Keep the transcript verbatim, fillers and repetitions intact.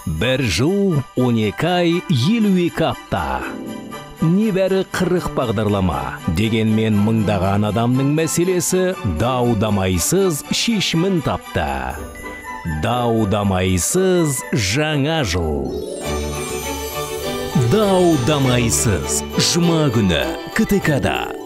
бір жыл он екі ай елу екі апта. Небәрі қырық бағдарлама. Дегенмен мыңдаған адамның мәселесі дау-дамайсыз шешімін тапты. Дау-дамайсыз жаңа жыл. Дау-дамайсыз жұма күні КТК-да.